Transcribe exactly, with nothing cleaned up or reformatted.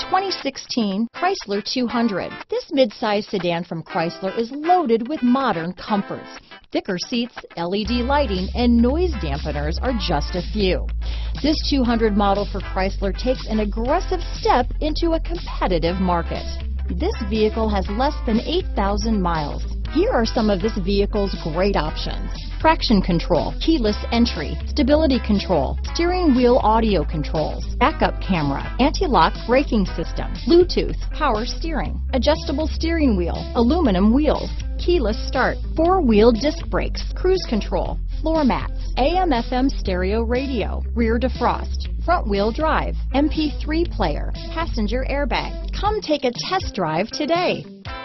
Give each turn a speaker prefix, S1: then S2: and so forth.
S1: twenty sixteen Chrysler two hundred. This midsize sedan from Chrysler is loaded with modern comforts. Thicker seats, L E D lighting, and noise dampeners are just a few. This two hundred model for Chrysler takes an aggressive step into a competitive market. This vehicle has less than eight thousand miles. Here are some of this vehicle's great options: traction control, keyless entry, stability control, steering wheel audio controls, backup camera, anti-lock braking system, Bluetooth, power steering, adjustable steering wheel, aluminum wheels, keyless start, four-wheel disc brakes, cruise control, floor mats, A M F M stereo radio, rear defrost, front-wheel drive, M P three player, passenger airbag. Come take a test drive today.